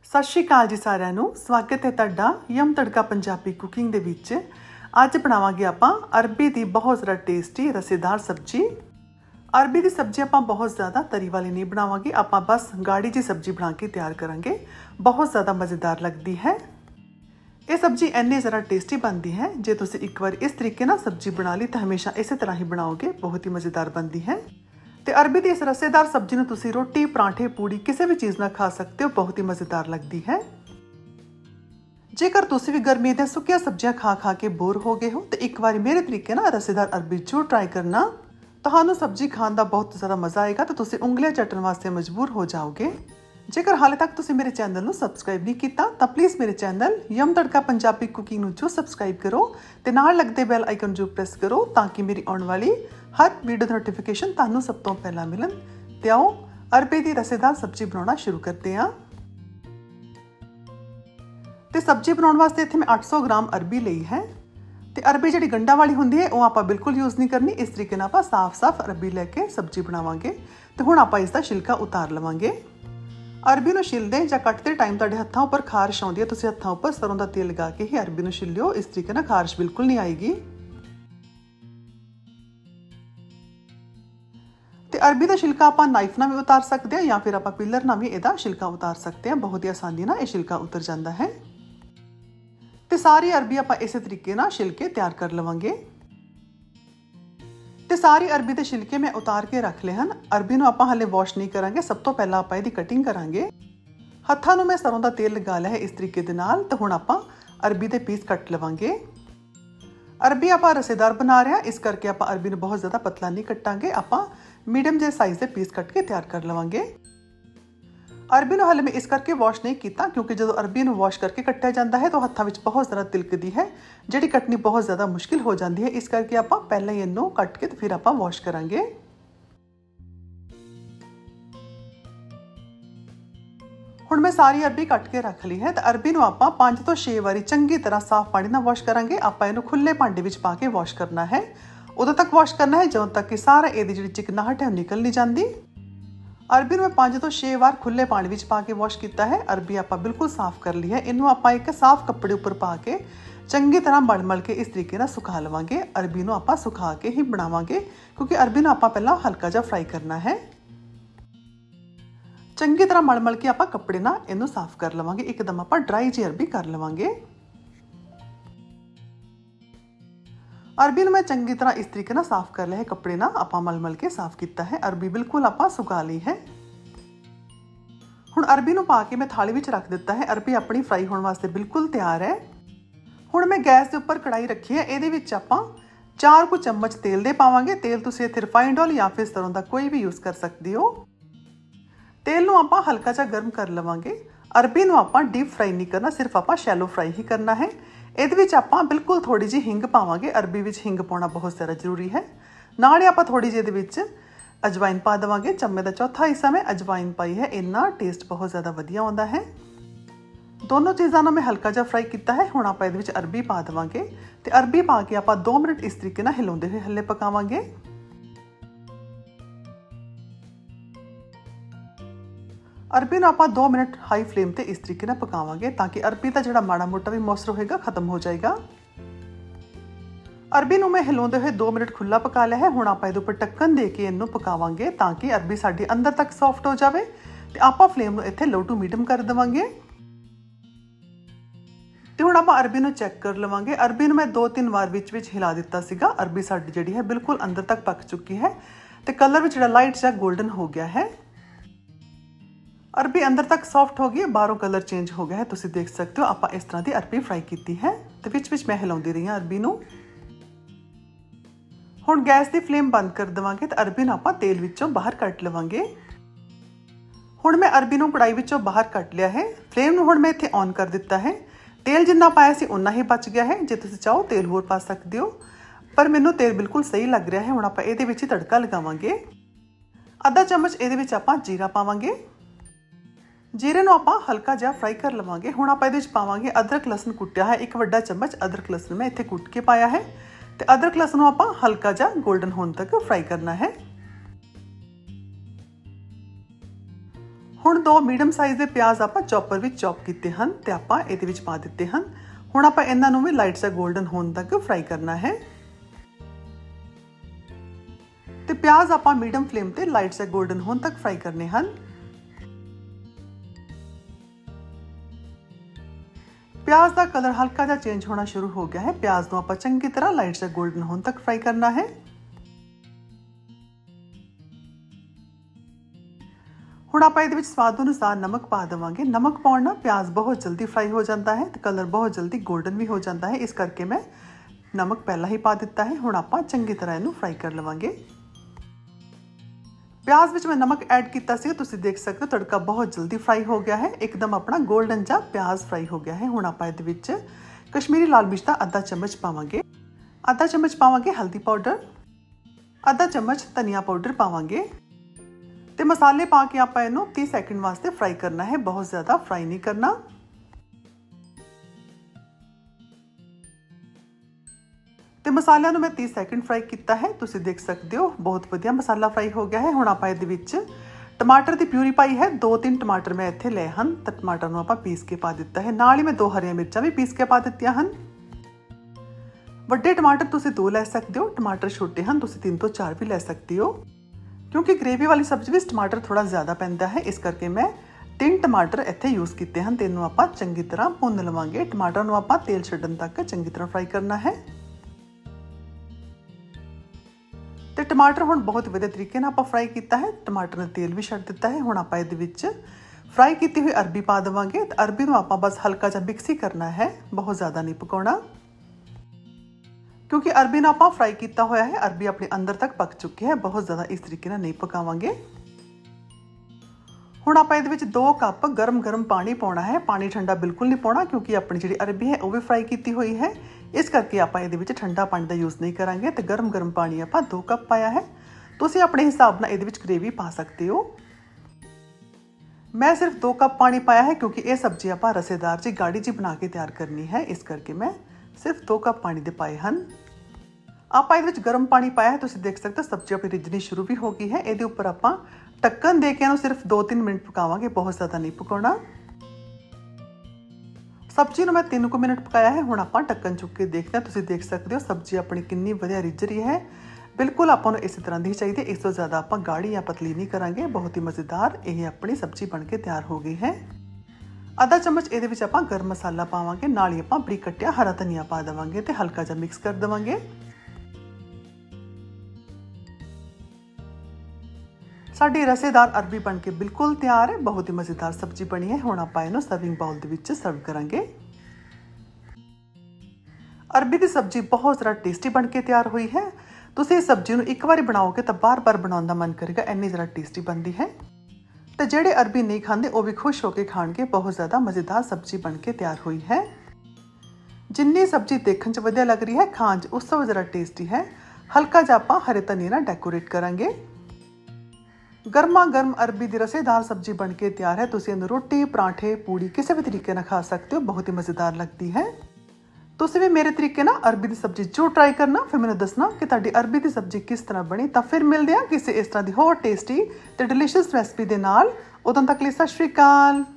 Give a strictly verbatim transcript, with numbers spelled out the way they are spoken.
सत श्री अकाल जी सारिਆਂ ਨੂੰ स्वागत है तुहाडा यम तड़का पंजाबी कुकिंग दे विच। अज बनावांगे आपां अरबी दी बहुत ज़्यादा टेस्टी रसेदार सब्जी। अरबी दी सब्जी आपां बहुत ज़्यादा तरी वाली नहीं बनावांगे, आपां बस गाढ़ी जी सब्जी बना के तैयार करांगे। बहुत ज़्यादा मज़ेदार लगती है ये सब्जी, इन्नी ज़्यादा टेस्टी बनती है। जे तुसीं एक बार इस तरीके ना सब्जी बना ली तो हमेशा इस तरह ही बनाओगे, बहुत ही मज़ेदार बनती है। तो अरबी की इस रसेदार सब्जी में तुसीं रोटी पराठे पूड़ी किसी भी चीज़ ना खा सकते हो, बहुत ही मज़ेदार लगती है। जेकर तुसीं भी गर्मी दी सुक्कियां सब्जियां खा खा के बोर हो गए हो तो एक बार मेरे तरीके ना रसेदार अरबी जरूर ट्राई करना। तुहानूं सब्जी खाने का बहुत ज़्यादा मज़ा आएगा तो तुसीं उंगलियां चटन वास्ते मजबूर हो जाओगे। जेकर हाले तक तुसीं मेरे चैनल नूं सबसक्राइब नहीं किया तो प्लीज़ मेरे channel yum Tadka Punjabi cooking नूं जो सबसक्राइब करो तो नाल लगदे बैल आइकन जो प्रेस करो ताकि मेरी आने वाली हर वीडियो नोटिफिकेशन तुहानूं सब तो पहला मिलन। ते आओ अरबी की रसेदार सब्जी बनाना शुरू करते हैं। तो सब्जी बनाने वास्ते इत्थे मैं आठ सौ ग्राम अरबी ली है। तो अरबी जी गंढा वाली होंदी है वो आप बिल्कुल यूज़ नहीं करनी। इस तरीके आप साफ साफ अरबी लैके सब्जी बनावांगे। तो हुण आप इसका छिलका उतार लवांगे। अरबी नूं छिलदे जां कटदे टाइम तुहाडे हत्थां उपर खारिश आउंदी है, तुसीं हत्थां उपर सरों दा तेल लगा के ही अरबी नूं छिलियो। इस तरीके नाल खारिश बिल्कुल नहीं आएगी। तो अरबी का छिलका आप नाइफ ना भी उतार सकते हैं या फिर आप पिलर ना भी इसका छिलका उतार सकते हैं, बहुत ही आसानी ना यह छिलका उतर जाता है। तो सारी अरबी आप इस तरीके ना छिलके तैयार कर लवांगे। तो सारी अरबी के छिलके मैं उतार के रख ले हैं। अरबी नूं आपां हाले वॉश नहीं करांगे, सब तो पहला आपां इहदी कटिंग करांगे। हत्थां नूं मैं सरों दा तेल लगा लिया है इस तरीके दे नाल। तो हुण आपां अरबी के पीस कट लवांगे। अरबी आपां रसेदार बना रहे हैं, इस करके आपां अरबी नूं बहुत ज़्यादा पतला नहीं कटांगे, आपां मीडियम जे साइज़ के पीस कट के तैयार कर लवांगे। अरबी नूं हाले मैं इस करके वॉश नहीं किया क्योंकि जो अरबी नूं वॉश करके कट्टिया जाता है तो हत्थां विच बहुत ज़्यादा तिलकदी है, जिहड़ी कटनी बहुत ज़्यादा मुश्किल हो जाती है। इस करके आपां पहले ही इहनूं कट के फिर आपां वॉश करांगे। हुण मैं सारी अरबी कट के रख ली है। तो अरबी नूं आपां पांच तो छे वारी चंगी तरह साफ पानी नाल वॉश करांगे। आपां इहनूं खुले भांडे विच पा के वॉश करना है। उदों तक वॉश करना है ਜਦੋਂ तक कि सारा इहदी जिहड़ी चिकनाहट है निकल नहीं जाती। अरबी मैं पांच तो छे बार खुले पानी विच पा के वॉश किया है। अरबी आपां बिल्कुल साफ कर ली है। इनू आपां एक साफ कपड़े उपर पा के चंगी तरह मल मल के इस तरीके नाल सुखा लवांगे। अरबी नूं आपां सुखा के ही बनावांगे क्योंकि अरबी नूं आपां पहला हल्का जिहा फ्राई करना है। चंगी तरह मल मल के आपां कपड़े नाल इनू साफ कर लवांगे। एकदम आपां ड्राई जी अरबी कर लवांगे। अरबी में चंगी तरह इस तरीके ना साफ कर लिया है, कपड़े ना आपां मल मल के साफ किया है। अरबी बिल्कुल आपां सुका ली है। हुण अरबी नूं पा के मैं थाली विच रख दिता है। अरबी अपनी फ्राई होने वास्ते बिल्कुल तैयार है। हुण मैं गैस के उपर कढ़ाई रखी है, इहदे विच आपां चार कुछ चम्मच तेल दे पावांगे। तेल तुसीं इत्थे रिफाइंड ऑयल या फिर सरों दा कोई भी यूज़ कर सकते हो। तेल नूं आपां हल्का जिहा गर्म कर लवांगे। अरबी नूं आपां डीप फ्राई नहीं करना, सिर्फ आपां शैलो फ्राई ही करना है। इहदे विच आपां बिल्कुल थोड़ी जी हिंग पावांगे। अरबी विच हिंग पाउणा बहुत ज़्यादा जरूरी है। नाल आपां थोड़ी जी इहदे विच अजवाइन पा देवांगे। चम्मे दा चौथा हिस्सा मैं अजवाइन पाई है, इन्ना टेस्ट बहुत ज़्यादा वधिया आउंदा है। दोनों चीज़ां नूं मैं हल्का जिहा फ्राई किया है। हुण आपां इहदे विच अरबी पा देवांगे ते अरबी पा के आपां दो मिनट इस तरीके नाल हिलाउंदे होए हल्ले पकावांगे। अरबी नूं आपां दो मिनट हाई फ्लेम ते इस तरीके नाल पकावांगे ताकि अरबी का जिहड़ा माड़ा मोटा भी मॉइस्चर होएगा खत्म हो जाएगा। अरबी नूं मैं हिलाउंदे होए दो मिनट खुला पका लिया है। हुण आपां इहदे उपर ढक्कन दे के इहनूं पकावांगे ताकि अरबी साडी अंदर तक सॉफ्ट हो जाए। ते आपां फ्लेम नूं इत्थे लो टू मीडियम कर देवांगे। ते हुण आपां अरबी नूं चैक कर लवांगे। अरबी नूं मैं दो तीन बार विच विच हिला दिता सीगा। अरबी साडी जिहड़ी है बिल्कुल अंदर तक पक चुकी है ते कलर भी जिहड़ा लाइट जिहा गोल्डन हो गया है। अरबी अंदर तक सॉफ्ट हो गई है, बाहरों कलर चेंज हो गया है, तुसीं देख सकते हो। आपां इस तरह की अरबी फ्राई की है तो विच विच मैं हिलाउंदी रही हां अरबी नूं। हुण गैस की फ्लेम बंद कर देवांगे तो अरबी नूं आपां तेल विचों बाहर कट लवांगे। हुण मैं अरबी नूं कढ़ाई विचों बाहर कट लिया है। फ्लेम नूं हुण मैं इत्थे ऑन कर दिता है। तेल जिन्ना पाया सी उन्ना ही बच गया है। जे तुसीं चाहो तेल होर पा सकते हो, पर मैनूं तेल बिल्कुल सही लग रहा है। हुण आपां इहदे विच तड़का लगावांगे। आधा चम्मच इहदे विच आपां जीरा पावांगे। जीरे नूं आपां हल्का जिहा फ्राई कर लवांगे। हुण आपां इहदे विच पावांगे अदरक लसन कुट्टिया है। एक वड्डा चम्मच अदरक लसन मैं इत्थे कुट के पाया है। ते अदरक लसन नूं आपां हल्का जिहा गोल्डन होने तक फ्राई करना है। ਹੁਣ दो मीडियम साइज़ के प्याज आप चॉपर में चॉप किए हैं तो आप ये पा दिते हैं। हुण आप इन्हां भी लाइट सा गोल्डन होने तक फ्राई करना है। तो प्याज आप मीडियम फ्लेम पर लाइट सा गोल्डन होने तक फ्राई करने हैं। प्याज का कलर हल्का जा चेंज होना शुरू हो गया है। प्याज को आप चंगी तरह लाइट सा गोल्डन होने तक फ्राई करना है। हुण आप इहदे विच स्वाद अनुसार नमक पा देवांगे। नमक पाउण नाल प्याज बहुत जल्दी फ्राई हो जाता है तो कलर बहुत जल्दी गोल्डन भी हो जाता है, इस करके मैं नमक पहला ही पा दिता है। हुण आप चंगी तरह इहनूं फ्राई कर लवांगे। प्याज विच मैं नमक ऐड किया सी, तुसीं देख सकते हो तड़का बहुत जल्दी फ्राई हो गया है, एकदम अपना गोल्डन जा प्याज फ्राई हो गया है। हुण आप इहदे विच कश्मीरी लाल मिर्च दा अद्धा चम्मच पावांगे, अद्धा चम्मच पावांगे हल्दी पाउडर, अद्धा चम्मच धनिया पाउडर पावांगे ते मसाले पा के आप इनू तीस सैकेंड वास्ते फ्राई करना है, बहुत ज़्यादा फ्राई नहीं करना। ते मसालिਆਂ ਨੂੰ मैं तीस सैकेंड फ्राई किया है, तुसीं देख सकते हो बहुत वधिया मसाला फ्राई हो गया है। हुण आप इहदे विच टमाटर की प्यूरी पाई है, दो तीन टमाटर मैं इत्थे ले हैं तो टमाटर नूं आपां पीस के पा दिता है। नाल ही मैं दो हरियां मिर्चां भी पीस के पा दित्तियां हैं। वड्डे टमाटर तुसीं दो ले सकते हो, टमाटर छोटे हैं तुसीं तीन तो चार भी ले सकते हो, क्योंकि ग्रेवी वाली सब्जी में टमाटर थोड़ा ज़्यादा पैंदा है, इस करके मैं तीन टमाटर इत्थे यूज़ किए हैं। तीनों आप चंगी तरह भुन लवांगे। टमाटर नूं आप तेल छड्डण तक चंगी तरह फ्राई करना है। तो टमाटर हुण बहुत वधिया तरीके नाल आप फ्राई किया है, टमाटर ने तेल भी छड्ड दिता है। हुण आप इहदे विच फ्राई की हुई अरबी पा देवांगे। तो अरबी नूं आप बस हल्का जिहा मिक्स ही करना है, बहुत ज़्यादा नहीं पकाउणा, क्योंकि अरबी ने आप फ्राई किया हुआ है, अरबी अपने अंदर तक पक चुकी है, बहुत ज़्यादा इस तरीके नहीं पकावांगे। हुण आप इहदे विच दो कप गर्म गर्म पानी पाउणा है, पानी ठंडा बिल्कुल नहीं पाउणा, क्योंकि अपनी जिहड़ी अरबी है वो भी फ्राई की हुई है, इस करके आप इहदे विच ठंडा पानी का यूज़ नहीं करांगे। तो गर्म गर्म पानी आप दो कप पाया है, तुसीं अपने हिसाब नाल इहदे विच ग्रेवी पा सकते हो। मैं सिर्फ दो कप पानी पाया है, क्योंकि ये सब्जी आप रसेदार जी गाढ़ी जी बना के तैयार करनी है, इस करके मैं सिर्फ दो कप पानी दे पाए हैं। आप इहदे विच गर्म पानी पाया है, तुसीं देख सकते हो सब्जी अपनी रिझनी शुरू भी हो गई है। इहदे उपर आप ढक्कन दे के इहनूं सिर्फ दो तीन मिनट पकावांगे, बहुत ज़्यादा नहीं पकाउणा। सब्जी नूं मैं तीन कु मिनट पकाया है। हुण आप ढक्कन चुक के देखते हैं, तुसीं देख सकते हो सब्जी अपनी कितनी वधिया रिझ रही है। बिल्कुल आपां नूं इस तरह दी चाहिए, इस तो ज़्यादा आप गाढ़ी या पतली नहीं करांगे। बहुत ही मज़ेदार ये अपनी सब्जी बन के तैयार हो गई है। आधा चम्मच ये आप गर्म मसाला पावांगे, नाल ही आप बरीक कट्टिया हरा धनिया पा देवांगे ते हल्का जा मिक्स कर देवांगे। साडी रसेदार अरबी बन के बिल्कुल तैयार है, बहुत ही मज़ेदार सब्जी बनी है। हुण आपां इहनूं सर्विंग बाउल दे विच सर्व करांगे। अरबी की सब्जी बहुत ज़्यादा टेस्टी बन के तैयार हुई है। तुसीं इस सब्जी नूं एक बार बनाओगे तो बार बार बनाउण दा मन करेगा, इन्नी ज़्यादा टेस्टी बनती है। तो जेड़े अरबी नहीं खाते वो भी खुश होकर खाएंगे, बहुत ज़्यादा मज़ेदार सब्जी बन के तैयार हुई है। जिन्नी सब्जी देखने च वधिया लग रही है, खाण च उस तो ज़्यादा टेस्टी है। हल्का जिहा आपां हरे धनिए नाल डेकोरेट करांगे। गर्मा गर्म अरबी की रसेदार सब्जी बन के तैयार है। तुसीं इहनूं रोटी पराठे पूड़ी किसी भी तरीके नाल खा सकते हो, बहुत ही मज़ेदार लगती है। तुसीं भी मेरे तरीके नाल अरबी की सब्जी जरूर ट्राई करना, फिर मैनूं दसना कि तुहाडी अरबी की सब्जी किस तरह बनी। तो फिर मिलते हैं किसी इस तरह की होर टेस्टी ते डिलीशियस रेसिपी दे नाल। उदों तक लई सत श्री अकाल।